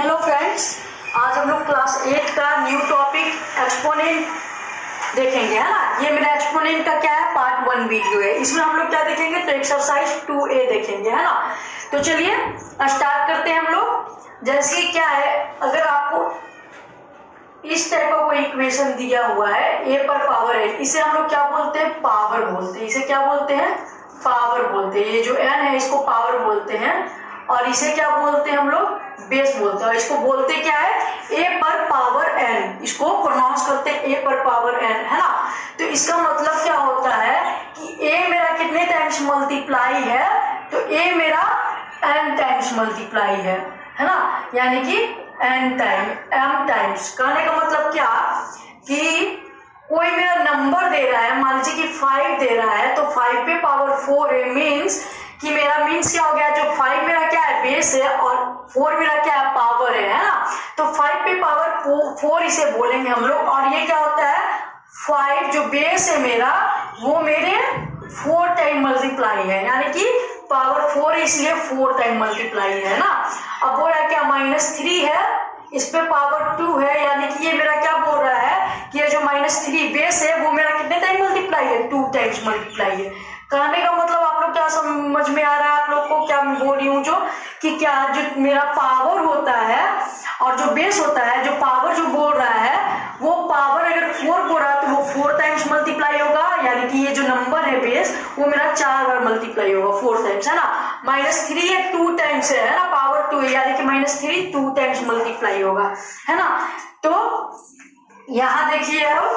Hello friends, आज हम लोग क्लास 8 का न्यू टॉपिक एक्सपोनेंट देखेंगे, है ना। ये मेरा एक्सपोनेंट का क्या है, पार्ट 1 वीडियो है। इसमें हम लोग क्या देखेंगे, तो एक्सरसाइज 2A देखेंगे, है ना। तो चलिए स्टार्ट करते हैं हम लोग। जैसे कि क्या है, अगर आपको इस टाइप का कोई इक्वेशन दिया हुआ है a पर पावर n, इसे हम लोग क्या बोलते हैं, पावर बोलते हैं। इसे क्या बोलते हैं, पावर बोलते हैं। ये जो n है इसको पावर बोलते हैं और इसे क्या बोलते हैं हम लोग, बेस बोलते हैं। और इसको बोलते क्या है, a पर पावर n, इसको प्रोनाउंस करते हैं a पर पावर n, है ना। तो इसका मतलब क्या होता है कि a मेरा कितने टाइम्स मल्टीप्लाई है, तो a मेरा n टाइम्स मल्टीप्लाई है ना। यानी कि n टाइम m टाइम्स। कहने का मतलब क्या कि कोई मेरा नंबर दे रहा है, मान लीजिए कि 5 दे रहा है, तो 5 पे पावर 4 है, मीन्स कि मेरा मीन्स क्या हो गया, जो 5 मेरा क्या है, बेस है, और 4 मेरा क्या है, पावर है ना। तो 5 पे पावर 4 इसे बोलेंगे हम लोग। और ये क्या होता है, 5 जो बेस है मेरा, वो मेरे 4 टाइम मल्टीप्लाई है, यानी कि पावर 4 इसलिए 4 टाइम मल्टीप्लाई है ना। अब बोल रहा है क्या, -3 है, इस पे पावर 2 है, यानी कि ये मेरा क्या बोल रहा है कि ये जो -3 बेस है वो मेरा कितने टाइम मल्टीप्लाई है, 2 टाइम्स मल्टीप्लाई है। कहने का मतलब आप लोग क्या समझ में आ रहा है, आप लोग को क्या मैं बोल रही हूँ, जो कि क्या जो मेरा पावर होता है और जो बेस होता है, जो पावर जो बोल रहा है, वो पावर अगर 4 बोल रहा है तो वो 4 टाइम्स मल्टीप्लाई होगा, यानी कि ये जो नंबर है बेस, वो मेरा 4 बार मल्टीप्लाई होगा, 4 टाइम्स, है ना। -3 है, 2 टाइम्स है ना, पावर 2 है, यानी कि -3 2 टाइम्स मल्टीप्लाई होगा, है ना। तो यहां देखिए अब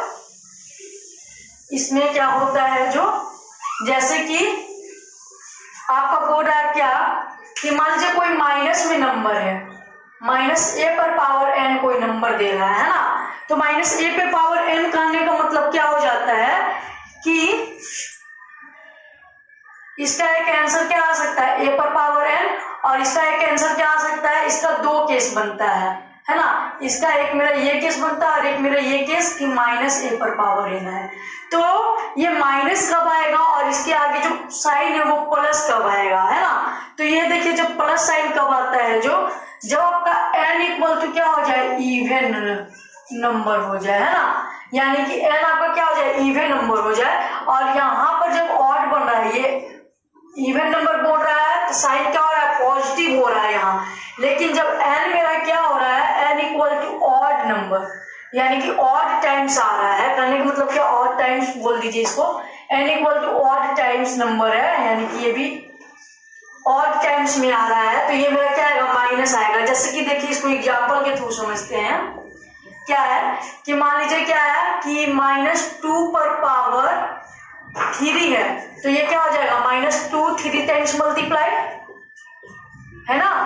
इसमें क्या होता है, जो जैसे कि आपका बोल रहा है क्या कि मान लीजिए कोई माइनस में नंबर है, -a पर पावर n कोई नंबर दे रहा है ना। तो -a पे पावर n कहने का मतलब क्या हो जाता है कि इसका एक आंसर क्या आ सकता है, a पर पावर n, और इसका एक आंसर क्या आ सकता है, इसका 2 केस बनता है ना। इसका एक मेरा ये केस बनता है और एक मेरा ये केस कि -a पर पावर n है। तो ये माइनस कब आएगा और इसके आगे जो साइन है वो प्लस कब आएगा, है ना। तो ये देखिए जब प्लस साइन कब आता है, जब आपका n इक्वल टू क्या हो जाए, इवन नंबर हो जाए, है ना। यानी कि n आपका क्या हो जाए, इवन नंबर हो जाए। और यहाँ पर जब ऑड बन रहा है, ये इवन नंबर बोल रहा है, तो साइन क्या हो रहा है, पॉजिटिव हो रहा है यहाँ। लेकिन जब n मेरा क्या हो रहा है, n equal to odd number, यानी कि ऑड टाइम्स आ रहा है, कहने का मतलब क्या, ऑड टाइम्स बोल दीजिए इसको, n equal to odd times number है, यानी कि ये भी ऑड टाइम्स में आ रहा है, तो ये मेरा क्या आएगा, माइनस आएगा। जैसे कि देखिए इसको एग्जांपल के थ्रू समझते हैं। क्या है कि मान लीजिए क्या है कि -2 पर पावर 3 है, तो ये क्या हो जाएगा, -2 3 टाइम्स मल्टीप्लाई, है ना।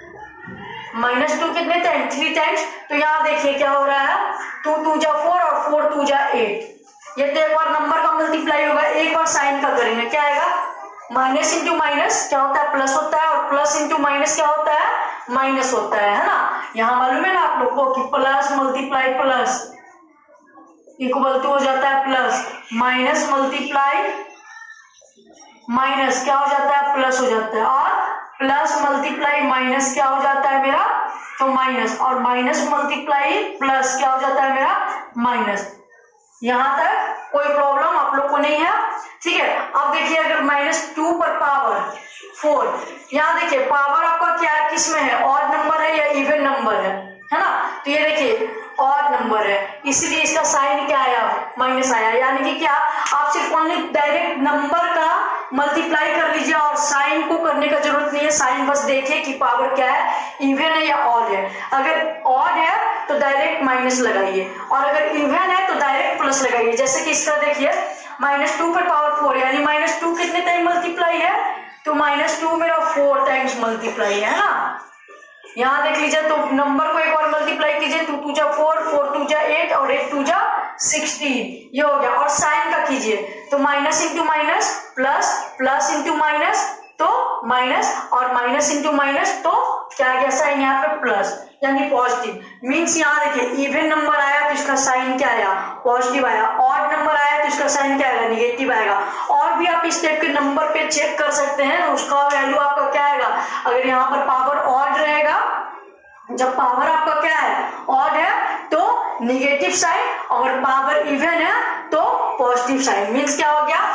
-2 कितने टाइम, 3 टाइम्स। तो यहाँ देखिए क्या हो रहा है, 2 2 जा 4 और 4 2 जा 8। ये तो एक बार नंबर का मल्टीप्लाई होगा, एक बार साइन का करेंगे, क्या आएगा, माइनस इंटू माइनस क्या होता है, प्लस होता है, और प्लस इंटू माइनस क्या होता है, माइनस होता है ना। यहाँ मालूम है ना आप लोग को कि plus multiply plus equal to हो जाता है प्लस, माइनस मल्टीप्लाई माइनस क्या हो जाता है, प्लस हो जाता है, और प्लस मल्टीप्लाई माइनस क्या हो जाता है मेरा, तो माइनस, और माइनस मल्टीप्लाई प्लस क्या हो जाता है मेरा, माइनस। यहां तक कोई प्रॉब्लम आप लोग को नहीं है, ठीक है। अब देखिए अगर -2 पर पावर 4, यहाँ देखिए पावर आपका क्या है, किसमें है, ऑड नंबर है या इवन नंबर है ना। तो ये देखिए ऑड नंबर है, इसलिए इसका साइन क्या आया, माइनस आया। यानी कि क्या, आप सिर्फ ओनली डायरेक्ट नंबर का मल्टीप्लाई कर लीजिए और साइन को करने का जरूरत नहीं है। साइन बस देखिए कि पावर क्या है, इवन है या ऑड है। अगर ऑड है तो डायरेक्ट माइनस लगाइए, और अगर इवन है तो डायरेक्ट प्लस लगाइए। जैसे कि इसका देखिए -2 पर पावर 4, यानी -2 कितने टाइम मल्टीप्लाई है, तो -2 मेरा 4 टाइम्स मल्टीप्लाई है ना। यहाँ देख लीजिए, तो नंबर को एक और मल्टीप्लाई कीजिए, 2 2 जा 4 4 2 जा 8 और 8 2 जा 16, ये हो गया। और साइन का कीजिए, तो minus into minus plus, plus into minus तो माइनस, और माइनस इंटू माइनस तो क्या गया, साइन यहाँ पे प्लस, यानी पॉजिटिव। मीन्स यहाँ देखिए इवन नंबर आया तो इसका साइन क्या आया, पॉजिटिव आया, ऑड नंबर आया तो इसका साइन क्या आएगा, निगेटिव आएगा। और भी आप इस टाइप के नंबर पे चेक कर सकते हैं, उसका वैल्यू आपका क्या आएगा, अगर यहाँ पर पावर ऑड रहेगा जब पावर आपका क्या है ऑड है तो निगेटिव साइन, और पावर इवन है तो पॉजिटिव साइन। मीन्स क्या हो गया,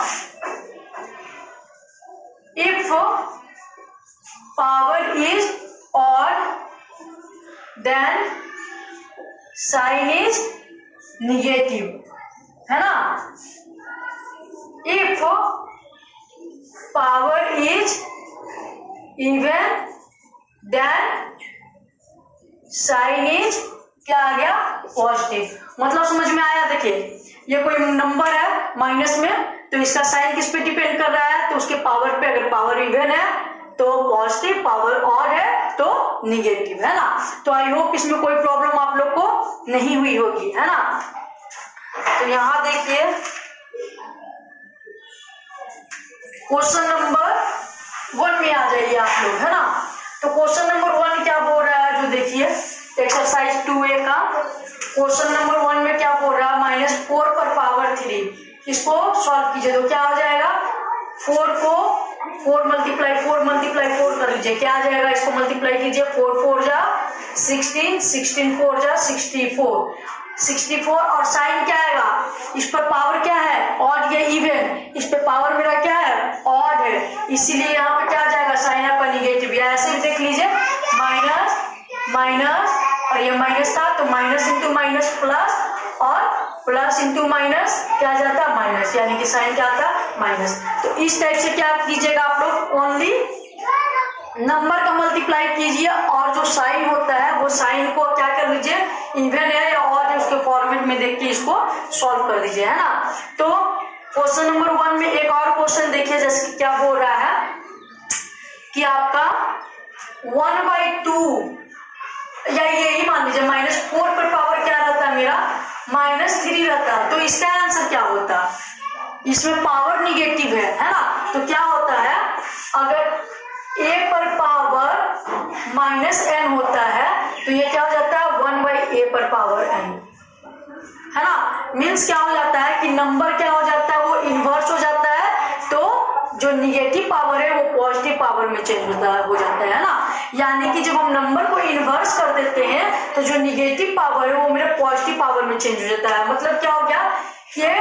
if power is odd then sign is negative, है ना। If power is even then sign is क्या आ गया, पॉजिटिव। मतलब समझ में आया। देखिए ये कोई नंबर है माइनस में, तो इसका साइन किस पे डिपेंड कर रहा है, तो उसके पावर पे। अगर पावर इवन है तो पॉजिटिव, पावर ऑड है तो निगेटिव, है ना। तो आई होप इसमें कोई प्रॉब्लम आप लोग को नहीं हुई होगी, है ना। तो यहां देखिए क्वेश्चन नंबर 1 में आ जाइए आप लोग, है ना। तो क्वेश्चन नंबर 1 क्या बोल रहा है, जो देखिए एक्सरसाइज 2A का क्वेश्चन नंबर 1 में क्या बोल रहा है, -4 पर पावर 3। इसको सॉल्व कीजिए तो क्या हो जाएगा, 4 को 4 मल्टीप्लाई 4 कर लीजिए, क्या आ जाएगा, इसको मल्टीप्लाई कीजिए, 4 4 जा 16, 16 4 जा 64 और साइन क्या आएगा, इस पर पावर क्या है ऑड या इवन, इस पे पावर मेरा क्या है ऑड है, इसीलिए यहाँ पे क्या आ जाएगा साइन आपका निगेटिव। या ऐसे भी देख लीजिए माइनस माइनस और ये माइनस था तो माइनस इंटू माइनस प्लस, और प्लस इंटू माइनस क्या जाता है माइनस, यानी कि साइन क्या आता है माइनस। तो इस टाइप से क्या कीजिएगा आप लोग, ओनली नंबर का मल्टीप्लाई कीजिए, और जो साइन होता है वो साइन को क्या कर लीजिए, इवन है या ऑड है उसके फॉर्मेट में देख के इसको सॉल्व कर दीजिए, है ना। तो क्वेश्चन नंबर 1 में एक और क्वेश्चन देखिए, जैसे कि क्या बोल रहा है कि आपका 1/2 या यही मान लीजिए -4 पर पावर क्या रहता है मेरा -3 रहता है, तो इसका आंसर क्या होता, इसमें पावर निगेटिव है ना। तो क्या होता है, अगर a पर पावर -n होता है तो ये क्या हो जाता है 1/a पर पावर n, है ना। मीन्स क्या हो जाता है कि नंबर क्या हो जाता है, वो इन्वर्स हो जाता है, तो जो निगेटिव पावर है वो पॉजिटिव पावर में चेंज हो जाता है ना। यानी कि जब हम नंबर को इन्वर्स कर देते हैं तो जो निगेटिव पावर है वो मेरा पॉजिटिव पावर में चेंज हो जाता है। मतलब क्या हो गया, ये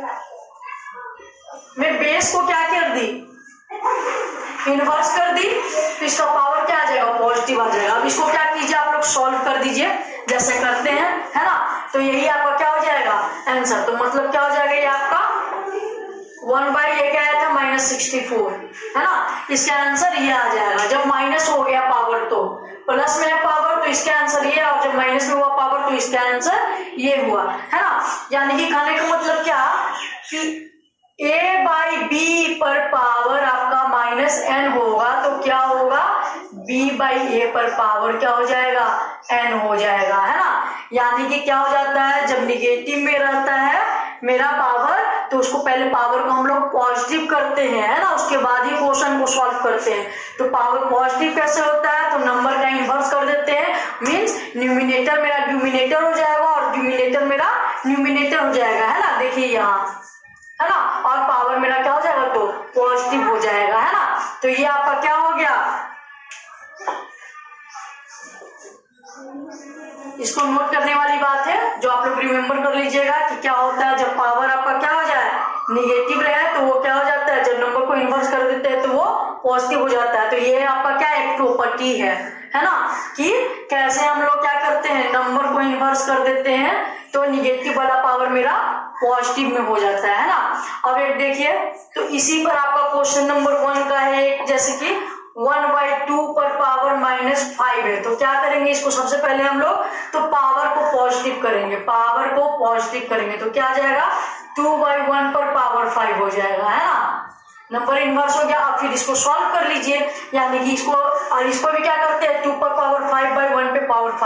मैं बेस को क्या कर दी, इन्वर्स कर दी, तो इसका पावर क्या आ जाएगा पॉजिटिव आ जाएगा। अब इसको क्या कीजिए आप लोग सॉल्व कर दीजिए जैसे करते हैं, है ना। तो यही आपका क्या हो जाएगा आंसर। तो मतलब क्या हो जाएगा, ये आपका 1/a क्या आया था -64, है ना। इसका आंसर ये आ जाएगा। जब माइनस हो गया पावर तो प्लस में है पावर, तो इसका आंसर ये, और जब माइनस में हुआ पावर तो इसका आंसर ये हुआ, है ना। यानी कि कहने का मतलब क्या कि a/b पर पावर आपका -n होगा तो क्या होगा, b/a पर पावर क्या हो जाएगा n हो जाएगा, है ना। यानी कि क्या हो जाता है, जब निगेटिव में रहता है मेरा पावर तो उसको पहले पावर को हम लोग पॉजिटिव करते हैं, है ना, उसके बाद ही क्वेश्चन को सॉल्व करते हैं। तो पावर पॉजिटिव कैसे होता है, तो नंबर का इन्वर्स कर देते हैं, मींस न्यूमिनेटर मेरा डिनोमिनेटर हो जाएगा और डिनोमिनेटर मेरा न्यूमिनेटर हो जाएगा, है ना। देखिए यहाँ, है ना, और पावर मेरा क्या हो जाएगा तो पॉजिटिव हो जाएगा, है ना। तो ये आपका क्या हो गया, इसको नोट करने वाली बात है, जो आप लोग रिमेम्बर कर लीजिएगा कि क्या होता है जब पावर आपका क्या हो जाए निगेटिव रहे तो वो क्या हो जाता है, जब नंबर को इन्वर्स कर देते हैं तो वो पॉजिटिव हो जाता है। तो ये आपका क्या एक प्रॉपर्टी है ना, कि कैसे हम लोग क्या करते हैं, नंबर को इन्वर्स कर देते हैं तो निगेटिव वाला पावर मेरा पॉजिटिव में हो जाता है ना। अब एक देखिए, तो इसी पर आपका क्वेश्चन नंबर 1 का है एक, जैसे कि 1/2 पर पावर -5 है, तो क्या करेंगे इसको, सबसे पहले हम लोग तो पावर को पॉजिटिव करेंगे, पावर को पॉजिटिव करेंगे तो क्या आ जाएगा 2/1 पर पावर 5 हो जाएगा, है ना। नंबर इन्वर्स हो गया। अब फिर इसको सॉल्व कर लीजिए, यानी कि इसको और इसको भी क्या करते हैं 2 पर पावर 5/1 पे पावर 5,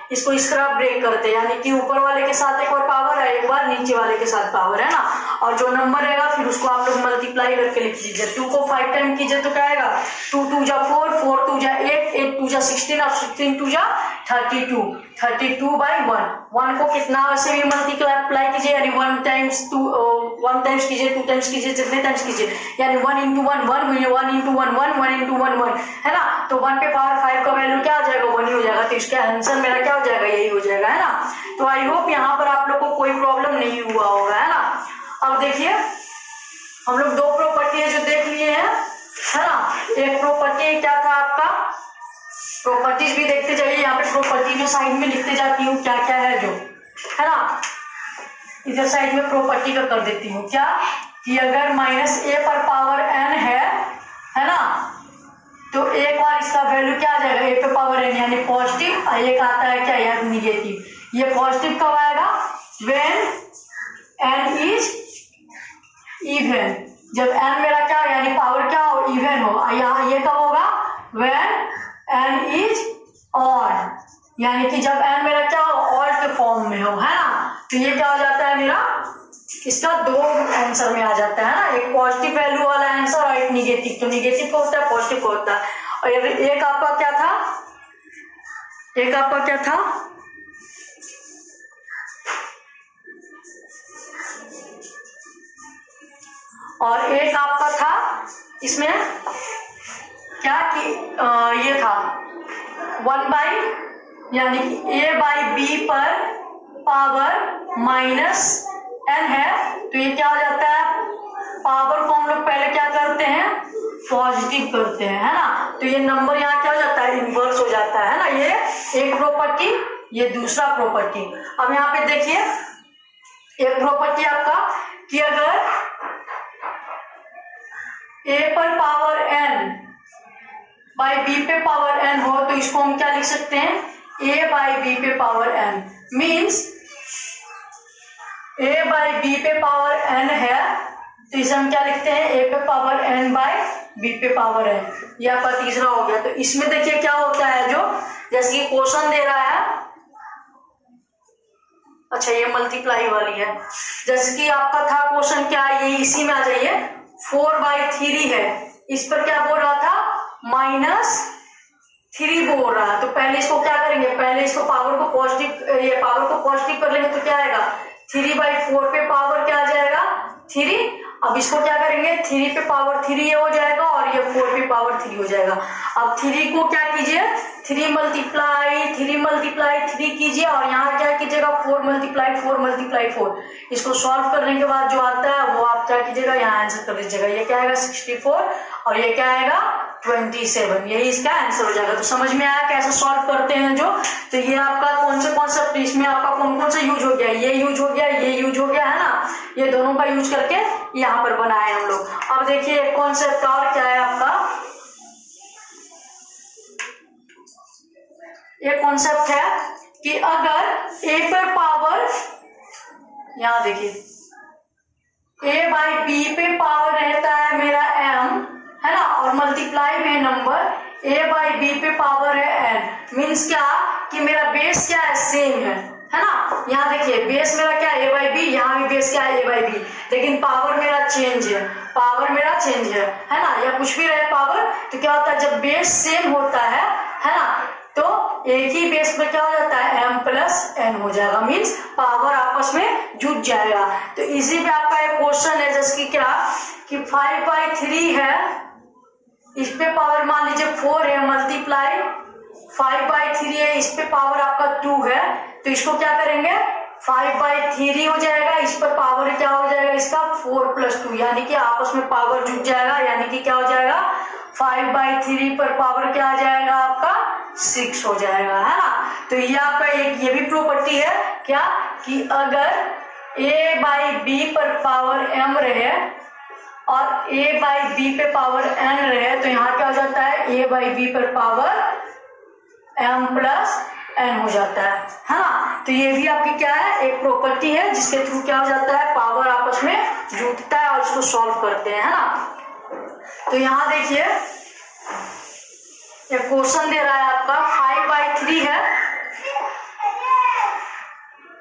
इसको इस तरह ब्रेक करते हैं, यानी कि ऊपर वाले के साथ एक और पावर है, एक बार नीचे वाले के साथ पावर है ना, और जो नंबर रहेगा फिर उसको आप लोग मल्टीप्लाई करके लिख लीजिए। 2 को 5 टाइम कीजिए तो क्या आएगा, 2 2 जा 4, 4 2 जा 8, 8 2 जा 16 और 16 2 जा 32, 32 बाई 1। 1 को कितना वैसे भी मल्टीप्लाई कीजिए, यानी 1 टाइम्स 2 1 टाइम्स कीजिए, 2 टाइम्स कीजिए, जितने टाइम्स कीजिए, यानी 1 इंटू 1 1, 1 इंटू 1 1, 1 इंटू 1 1 है ना। तो 1 पे पावर 5 का वैल्यू क्या आ जाएगा, 1 ही हो जाएगा। तो इसका आंसर मेरा क्या हो जाएगा, यही हो जाएगा है ना। तो आई होप यहाँ पर आप लोग को कोई प्रॉब्लम नहीं हुआ होगा है ना। अब देखिए हम लोग 2 प्रॉपर्टी जो देख लिए हैं है ना। एक प्रॉपर्टी क्या था आपका, प्रॉपर्टीज भी देखते जाइए, यहाँ पे प्रॉपर्टी में साइड में लिखते जाती हूँ क्या क्या है जो है ना। इधर साइड में प्रॉपर्टी का कर देती हूँ क्या, कि अगर -a पर पावर n है ना, तो एक बार इसका वैल्यू क्या आ जाएगा, a पे पावर n यानी पॉजिटिव, और एक आता है क्या यार निगेटिव। ये पॉजिटिव कब आएगा, व्हेन n इज इवन, जब n मेरा क्या यानी पावर क्या हो, इवन हो। यहाँ ये कब होगा, व्हेन n इज ऑड, यानी कि जब n मेरा क्या हो, ऑड के फॉर्म में हो है ना। तो ये क्या हो जाता है मेरा, इसका 2 आंसर में आ जाता है ना, एक पॉजिटिव वैल्यू वाला आंसर और एक निगेटिव। तो निगेटिव को होता है, पॉजिटिव को होता है। और एक आपका क्या था, एक आपका क्या था, और एक आपका था इसमें क्या कि ये था 1 बाई, यानी कि a बाई बी पर पावर -n है। तो ये क्या हो जाता है, पावर को हम लोग पहले क्या करते हैं, पॉजिटिव करते हैं है ना। तो ये नंबर यहाँ क्या हो जाता है, इन्वर्स हो जाता है ना। ये एक प्रॉपर्टी, ये दूसरा प्रॉपर्टी। अब यहाँ पे देखिए एक प्रॉपर्टी आपका कि अगर a पर पावर n बाई b पे पावर n हो, तो इसको हम क्या लिख सकते हैं, a बाई b पे power n, means a by b पे पावर n है, तो इसे हम क्या लिखते हैं, a पे पावर n बाई b पे पावर n। ये आपका तीसरा हो गया। तो इसमें देखिए क्या होता है, जो जैसे कि क्वेश्चन दे रहा है, अच्छा ये मल्टीप्लाई वाली है, जैसे कि आपका था क्वेश्चन क्या है, ये इसी में आ जाइए, 4/3 है, इस पर क्या बोल रहा था, -3 बोल रहा है। तो पहले इसको क्या करेंगे, पहले इसको पावर को पॉजिटिव, ये पावर को पॉजिटिव कर लेंगे तो क्या आएगा, 3/4 पे पावर क्या आ जाएगा, 3। अब इसको क्या करेंगे, 3 पे पावर 3 ये हो जाएगा, और ये 4 पे पावर 3 हो जाएगा। अब 3 को क्या कीजिए, 3 मल्टीप्लाई 3 कीजिए, और यहाँ क्या कीजिएगा, 4 मल्टीप्लाई 4। इसको सॉल्व करने के बाद जो आता है वो आप क्या कीजिएगा, यहाँ आंसर कर दीजिएगा। ये क्या आएगा 64, और ये क्या आएगा 27, यही इसका आंसर हो जाएगा। तो समझ में आया कैसे सॉल्व करते हैं जो। तो ये आपका कौन से कॉन्सेप्ट, इसमें आपका कौन कौन सा यूज हो गया, ये यूज हो गया, ये यूज हो गया है ना, ये दोनों का यूज करके यहाँ पर बनाए हम लोग। अब देखिए एक कॉन्सेप्ट और क्या है आपका, एक कॉन्सेप्ट है कि अगर a पर पावर, यहाँ देखिए a बाई बी पे पावर रहता है मेरा m है ना, और मल्टीप्लाई में नंबर a बाई बी पे पावर है n, मीन्स क्या कि मेरा बेस क्या है, सेम है ना। यहाँ देखिए बेस मेरा क्या है, a बाई बी, यहाँ भी बेस क्या है, a बाई बी, लेकिन पावर मेरा चेंज है, पावर मेरा चेंज है ना, या कुछ भी रहे पावर। तो क्या होता है, जब बेस सेम होता है ना, तो एक ही बेस में क्या हो जाता है, m प्लस n हो जाएगा, मीन्स पावर आपस में जुड़ जाएगा। तो इसी पे आपका एक क्वेश्चन है, जैसे कि क्या कि 5/3 है, इस पे पावर मान लीजिए 4 है, मल्टीप्लाई 5/3 है, इस पे पावर आपका 2 है, तो इसको क्या करेंगे, 5/3 हो जाएगा, इस पर पावर क्या हो जाएगा इसका 4 + 2, यानी कि आपस में पावर जुड़ जाएगा, यानी कि क्या हो जाएगा 5/3 पर पावर क्या आ जाएगा आपका 6 हो जाएगा है ना। तो ये आपका एक ये भी प्रॉपर्टी है क्या, कि अगर a बाई बी पर पावर m रहे और a बाई बी पे पावर n रहे, तो यहाँ क्या हो जाता है, a बाई बी पर पावर m प्लस n हो जाता है ना। तो ये भी आपकी क्या है, एक प्रॉपर्टी है, जिसके थ्रू क्या हो जाता है, पावर आपस में जुड़ता है और इसको सॉल्व करते हैं है ना। तो यहाँ देखिए एक क्वेश्चन दे रहा है आपका 5/3 है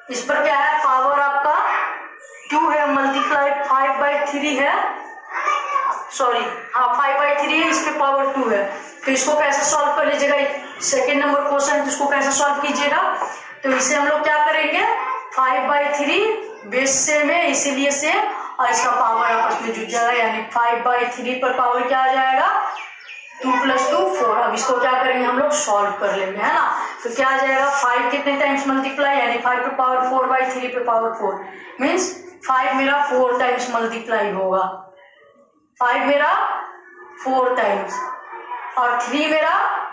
इस पर क्या है, पावर आपका 2 है, मल्टीप्लाई 5/3 है, सॉरी हाँ 5/3 है, इस पे पावर 2 है। तो इसको कैसे सॉल्व कर लीजिएगा, सेकेंड नंबर क्वेश्चन, इसको कैसे सॉल्व कीजिएगा, तो इसे हम लोग क्या करेंगे, 5/3 बेस सेम है इसीलिए सेम, और इसका पावर आपस में जुड़ जाएगा, यानी 5/3 पर पावर क्या आ जाएगा, 2 + 2 4। अब इसको क्या करेंगे हम लोग, सॉल्व कर लेंगे, है ना। तो क्या आ जाएगा, 5 कितने टाइम्स मल्टीप्लाई, यानी 5 पे पावर 4/3 पे पावर 4 मीन्स 5 मेरा 4 टाइम्स मल्टीप्लाई होगा, 5 मेरा 4 टाइम्स और 3 मेरा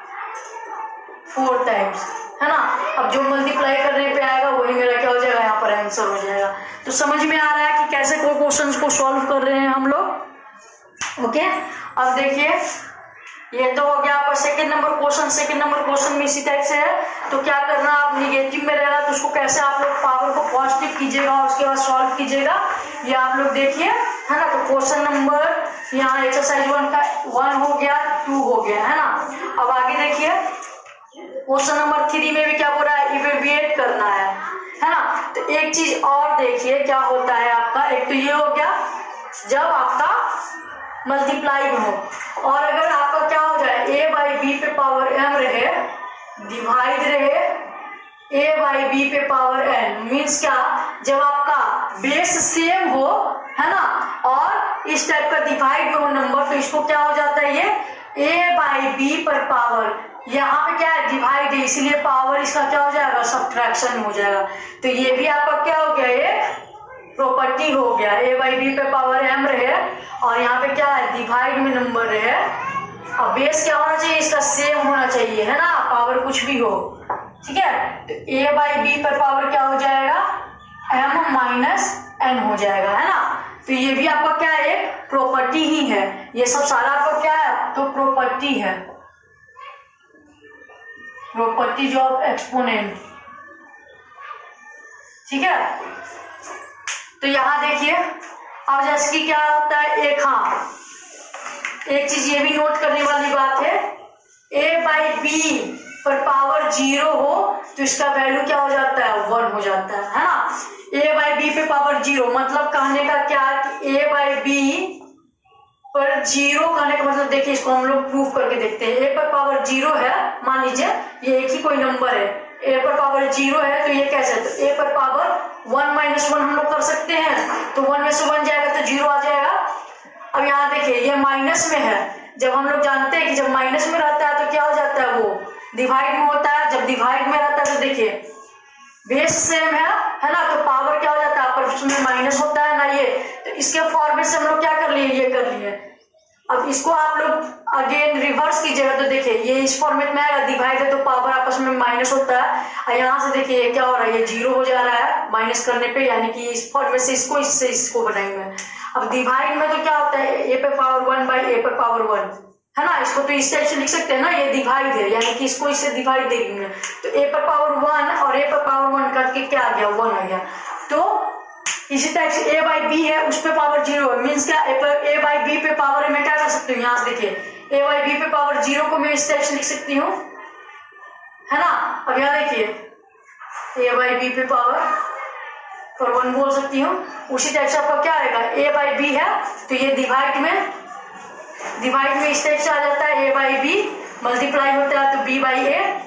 4 टाइम्स, है ना। अब जो मल्टीप्लाई करने पे आएगा वही मेरा क्या हो जाएगा, यहाँ पर आंसर हो जाएगा। तो समझ में आ रहा है कि कैसे कोई क्वेश्चंस को सॉल्व कर रहे हैं हम लोग। ओके, अब देखिए ये तो हो गया आपका second number question. Second number question में इसी टाइप से है, तो क्या करना, आप निगेटिव में रहेगा तो उसको कैसे आप लोग पावर को पॉजिटिव कीजिएगा और उसके बाद सॉल्व कीजिएगा, ये आप लोग देखिए, है ना। तो क्वेश्चन नंबर यहाँ एक्सरसाइज 1 का 1 हो गया, 2 हो गया, है ना। अब आगे देखिए क्वेश्चन नंबर 3 में भी क्या बोल रहा है, इवेल्युएट करना है ना। तो एक चीज और देखिए क्या होता है आपका, एक तो ये हो गया जब आपका मल्टीप्लाई हो, और अगर आपका क्या हो जाए, a/b पे पावर m रहे डिवाइड रहे a/b पे पावर n, मीन्स क्या, जब आपका बेस सेम हो, है ना, और इस टाइप का डिवाइड में हो नंबर, तो इसको क्या हो जाता है, ये a/b पर पावर, यहाँ पे क्या है, डिवाइड है इसलिए पावर इसका क्या हो जाएगा, सब्ट्रैक्शन हो जाएगा। तो ये भी आपका क्या हो गया, ये प्रॉपर्टी हो गया, a/b पे पावर m रहे और यहाँ पे क्या है, डिवाइड में नंबर रहे, और बेस क्या होना चाहिए, इसका सेम होना चाहिए, है ना, पावर कुछ भी हो, ठीक है। तो a/b पर पावर क्या हो जाएगा, m - n हो जाएगा, है ना। तो ये भी आपका क्या है, एक प्रॉपर्टी ही है, ये सब सारा आपका क्या है, तो प्रॉपर्टी है, प्रॉपर्टीज ऑफ एक्सपोनेंट, ठीक है। तो यहां देखिए अब जैसे कि क्या होता है, एक चीज ये भी नोट करने वाली बात है, a/b पर पावर 0 हो तो इसका वैल्यू क्या हो जाता है, 1 हो जाता है ना। a/b पे पावर 0 मतलब कहने का क्या कि a/b पर 0 कहने का मतलब, देखिए इसको हम लोग प्रूफ करके देखते हैं। a पर पावर 0 है, मान लीजिए ये एक ही कोई नंबर है, a पर पावर 0 है, तो ये कैसे, तो a पर पावर 1 - 1 हम लोग कर सकते हैं, तो 1 में से 1 जाएगा तो 0 आ जाएगा। अब यहाँ देखिए ये माइनस में है, जब हम लोग जानते हैं कि जब माइनस में रहता है तो क्या हो जाता है, वो डिवाइड में होता है, जब डिवाइड में रहता है तो देखिए बेस सेम है ना, तो पावर क्या हो जाता है, पर उसमें माइनस होता है ना, ये तो इसके फॉर्मेट से हम लोग क्या कर लिए, ये कर लिए। अब इसको आप लोग अगेन रिवर्स कीजिएगा तो देखिए ये इस फॉर्मेट में आएगा, डिवाइड है तो पावर आपस में माइनस होता है, और यहाँ से देखिए ये क्या हो रहा है, ये 0 हो जा रहा है माइनस करने पे, यानी कि इस फॉर्मेट से इसको इससे इसको बनाएंगे। अब डिवाइड में तो क्या होता है, a पे पावर 1/a पे पावर 1, है ना, इसको तो इस टाइप से लिख सकते हैं ना, ये डिवाइड है यानी कि इसको इससे डिवाइड दे देंगे, तो a पर पावर 1 और a पर पावर 1 करके क्या आ गया, 1 आ गया। तो इसी टाइप से a/b है, उस पे पावर 0 है, मीन्स क्या, a/b पे पावर मैं क्या कर सकती हूँ, यहाँ से देखिए a/b पे पावर 0 को मैं इस टाइप से लिख सकती हूँ, है ना। अब यहाँ देखिए a/b पे पावर 1 बोल सकती हूँ, उसी टाइप से आपका क्या आएगा, a/b है तो ये डिवाइड में इस टाइप से आ जाता है, a/b मल्टीप्लाई होता है तो b/a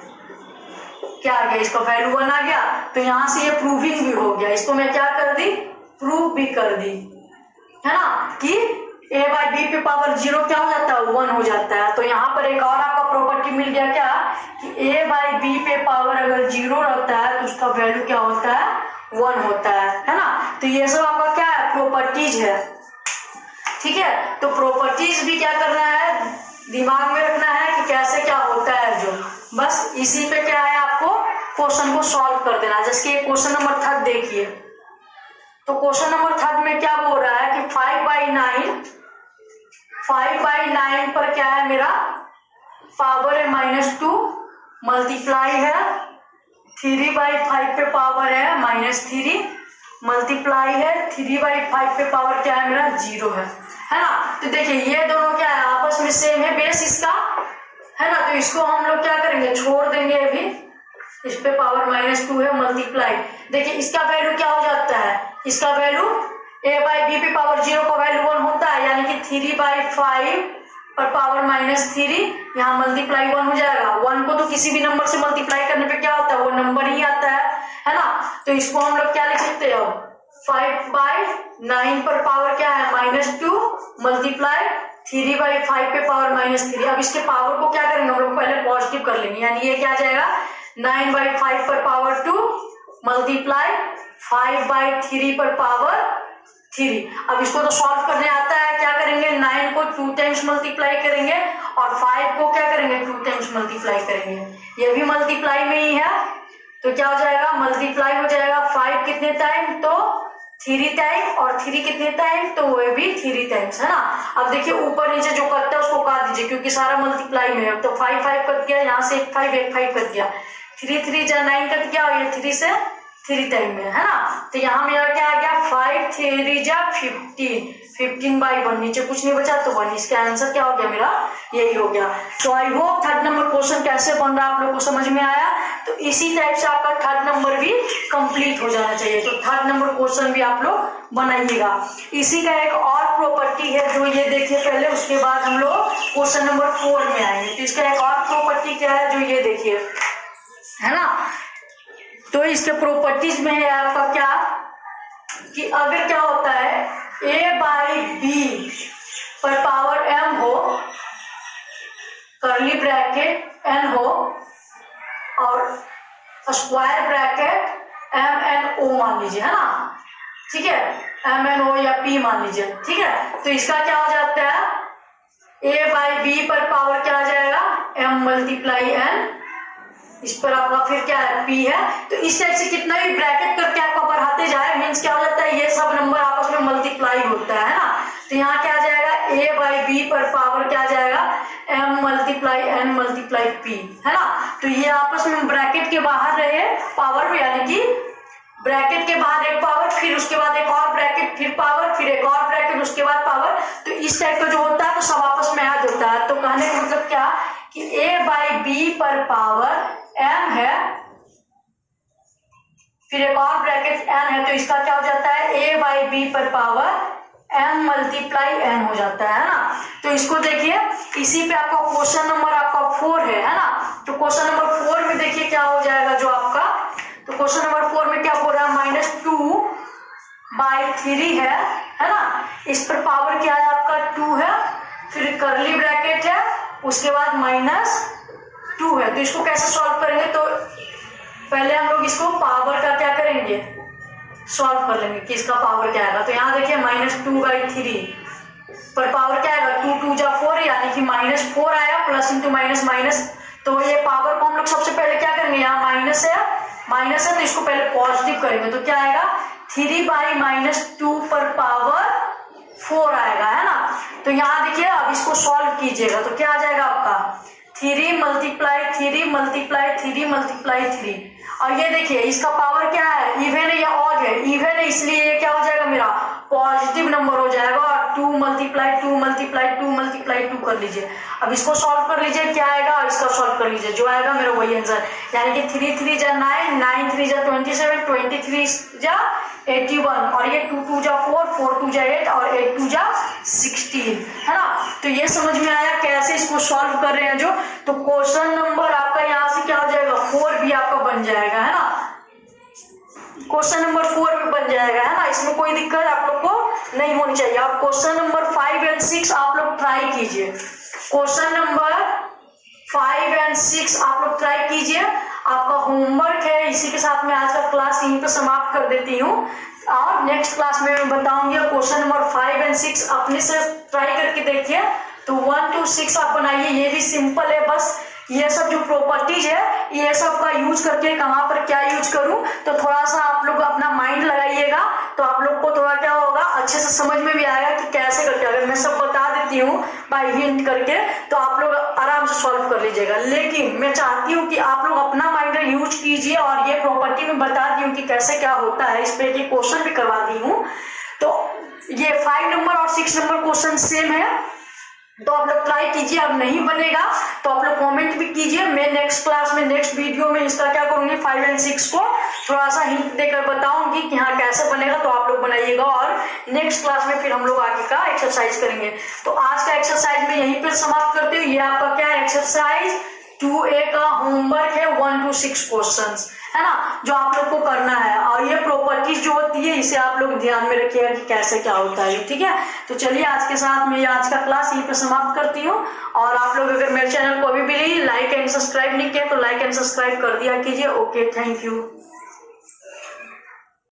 क्या आ गया, इसका वैल्यू 1 आ गया। तो यहां से ये प्रूविंग भी हो गया, इसको मैं क्या कर दी, प्रूव भी कर दी, है ना, कि a/b पे पावर 0 क्या हो जाता है, 1 हो जाता है। तो यहाँ पर एक और आपका प्रॉपर्टी मिल गया क्या, कि a/b पे पावर अगर 0 रहता है तो उसका वैल्यू क्या होता है, 1 होता है ना। तो ये सब आपका क्या है, प्रॉपर्टीज है, ठीक है। तो प्रॉपर्टीज भी क्या करना है, दिमाग में रखना है कि कैसे क्या होता है, जो बस इसी पे क्या है, आपको क्वेश्चन को सॉल्व कर देना। जैसे कि क्वेश्चन नंबर 3 देखिए, तो क्वेश्चन नंबर 3 में क्या बोल रहा है कि 5/9 पर क्या है, मेरा पावर है -2 मल्टीप्लाई है 3/5 पे पावर है -3 मल्टीप्लाई है 3/5 पे पावर क्या है, मेरा 0 है ना। तो देखिए ये दोनों क्या है, आपस में सेम है बेस इसका, है ना। तो इसको हम लोग क्या करेंगे, छोड़ देंगे अभी, इस पे पावर -2 है मल्टीप्लाई। देखिए इसका वैल्यू क्या हो जाता है, इसका वैल्यू a/b पे पावर 0 का वैल्यू 1 होता है, यानी कि 3/5 पर पावर -3, यहाँ मल्टीप्लाई 1 हो जाएगा। 1 को तो किसी भी नंबर से मल्टीप्लाई करने पे क्या होता है, वो नंबर ही आता है ना। तो इसको हम लोग क्या लिख सकते हैं, 5/9 पर पावर क्या है -2 मल्टीप्लाई 3/5 पे पावर -3। अब इसके पावर को क्या करेंगे हम लोग, पहले पॉजिटिव कर लेंगे, यानी ये क्या आ जाएगा 9/5 पर पावर 2 मल्टीप्लाई 5/3 पर पावर 3। अब इसको तो सॉल्व करने आता है, क्या करेंगे 9 को 2 टाइम्स मल्टीप्लाई करेंगे और 5 को क्या करेंगे 2 टाइम्स मल्टीप्लाई करेंगे। ये भी मल्टीप्लाई में ही है, तो क्या हो जाएगा मल्टीप्लाई हो जाएगा 5 कितने टाइम, तो 3 टाइम, और 3 कितने टाइम, तो वो भी 3 टाइम्स, है ना। अब देखिए ऊपर नीचे जो कटता है उसको काट दीजिए, क्योंकि सारा मल्टीप्लाई में है। तो 5 कट गया, यहाँ से 1 5 कट गया, 3 3 जा 9 कट गया, और ये 3 से 3 टाइम में, है ना। तो यहाँ मेरा क्या आ गया 5 3 जा 15, 15/1, नीचे कुछ नहीं बचा तो 1। इसका आंसर क्या हो गया मेरा, यही हो गया। तो I hope third number question कैसे बन रहा है आप लोग को समझ में आया। तो इसी टाइप से आपका थर्ड नंबर भी कंप्लीट हो जाना चाहिए। तो थर्ड नंबर क्वेश्चन भी आप लोग बनाइएगा। इसी का एक और प्रॉपर्टी है जो ये देखिए पहले, उसके बाद हम लोग क्वेश्चन नंबर 4 में आएंगे। तो इसका एक और प्रॉपर्टी क्या है, जो ये देखिए, है ना। तो इसके प्रॉपर्टीज में है आपका क्या, कि अगर क्या होता है a/b पर पावर m हो, कर्ली ब्रैकेट n हो, और स्क्वायर ब्रैकेट m/n/o मान लीजिए, है ना, ठीक है, m/n/o या p मान लीजिए, ठीक है। तो इसका क्या हो जाता है a/b पर पावर क्या आ जाएगा m × n, इस पर आपका फिर क्या है p है। तो इस टाइप से कितना भी ब्रैकेट करके आपका बढ़ाते जाए, मीन्स क्या हो जाता है ये सब नंबर आपस में मल्टीप्लाई होता है ना। तो यहाँ क्या आ जाएगा a/b पर पावर क्या आ जाएगा m × n × p, है ना। तो ये आपस में ब्रैकेट के बाहर रहे पावर, यानी कि ब्रैकेट के बाहर एक पावर, फिर उसके बाद एक और ब्रैकेट, फिर पावर, फिर एक और ब्रैकेट, उसके बाद पावर। तो इस टाइप का जो होता है तो सब आपस में ऐड होता है। तो कहने का मतलब क्या कि a/b पर पावर m है, फिर एक और ब्रैकेट n है, तो इसका क्या हो जाता है a/b पर पावर m × n हो जाता है ना। तो इसको देखिए, इसी पे आपका क्वेश्चन नंबर आपका 4 है ना। तो क्वेश्चन नंबर 4 में देखिए क्या हो जाएगा जो आपका, तो क्वेश्चन नंबर 4 में क्या हो रहा है -2/3 है ना। इस पर पावर क्या है आपका 2 है, फिर कर्ली ब्रैकेट है, उसके बाद -2 है। तो इसको कैसे सॉल्व करेंगे, तो पहले हम लोग इसको पावर का क्या करेंगे सॉल्व कर लेंगे कि इसका पावर क्या आएगा। तो यहाँ देखिए -2/3 पर पावर क्या आएगा 2 2 जा 4, यानी कि -4 आएगा, प्लस इंटू माइनस माइनस। तो ये पावर को हम लोग सबसे पहले क्या करेंगे, यहाँ माइनस है तो इसको पहले पॉजिटिव करेंगे। तो क्या आएगा 3/-2 पर पावर 4 आएगा, है ना। तो यहाँ देखिए अब इसको सॉल्व कीजिएगा तो क्या आ जाएगा आपका 3 × 3 × 3 × 3। और ये देखिए इसका पावर क्या है, इवन है या ऑड है, इवन है, इसलिए ये क्या हो जाएगा मेरा पॉजिटिव नंबर हो जाएगा। और 2 × 2 × 2 × 2 कर लीजिए। अब इसको सॉल्व कर लीजिए, क्या आएगा इसका सॉल्व कर लीजिए, जो आएगा मेरा वही आंसर, यानी कि 3 3 जा 9, 9 3 जा 27, 23 जा 81, और ये 2 2 जा 4, 4 2 जा 8, और 8 2 जा 16, है ना। तो ये समझ में आया कैसे इसको सॉल्व कर रहे हैं जो। तो क्वेश्चन नंबर आपका यहाँ से क्या हो जाएगा 4 भी आपका बन जाएगा, है ना। क्वेश्चन नंबर 4 भी बन जाएगा, है ना। इसमें कोई दिक्कत आप लोग को नहीं होनी चाहिए। अब क्वेश्चन नंबर 5 और 6 आप लोग ट्राई कीजिए। क्वेश्चन नंबर 5 और 6 आप लोग ट्राई कीजिए, आपका होमवर्क है। इसी के साथ में आज का क्लास यहीं पर समाप्त कर देती हूँ, और नेक्स्ट क्लास में मैं बताऊंगी क्वेश्चन नंबर 5 और 6 अपने से ट्राई करके देखिए। तो 1 to 6 आप बनाइए, ये भी सिंपल है। बस ये सब जो प्रॉपर्टीज है ये सब का यूज करके कहाँ पर क्या यूज करूं, तो थोड़ा सा आप लोग अपना माइंड लगाइएगा, तो आप लोग को थोड़ा क्या होगा अच्छे से समझ में भी आएगा कि कैसे करके। अगर मैं सब बता देती हूँ बाय हिंट करके तो आप लोग आराम से सॉल्व कर लीजिएगा। लेकिन मैं चाहती हूँ कि आप लोग अपना माइंड यूज कीजिए, और ये प्रॉपर्टी में बता दी हूँ कि कैसे क्या होता है, इस पे एक क्वेश्चन भी करवा दी हूँ। तो ये 5 नंबर और 6 नंबर क्वेश्चन सेम है, तो आप लोग ट्राई कीजिए। अब नहीं बनेगा तो आप लोग कमेंट भी कीजिए। मैं नेक्स्ट क्लास में, नेक्स्ट वीडियो में इसका क्या करूंगी, 5 और 6 को थोड़ा सा हिंट देकर बताऊंगी कि हाँ कैसे बनेगा, तो आप लोग बनाइएगा और नेक्स्ट क्लास में फिर हम लोग आगे का एक्सरसाइज करेंगे। तो आज का एक्सरसाइज में यहीं पर समाप्त करती हूँ। ये आपका क्या है, एक्सरसाइज 2A का होमवर्क है, 1 to 6 क्वेश्चंस है ना, जो आप लोग को करना है। और ये प्रॉपर्टीज जो होती है इसे आप लोग ध्यान में रखिएगा कि कैसे क्या होता है, ठीक है। तो चलिए आज के साथ मैं आज का क्लास यहीं पे समाप्त करती हूँ। और आप लोग अगर मेरे चैनल को अभी भी लाइक एंड सब्सक्राइब नहीं किया तो लाइक एंड सब्सक्राइब कर दिया कीजिए। Okay, thank you.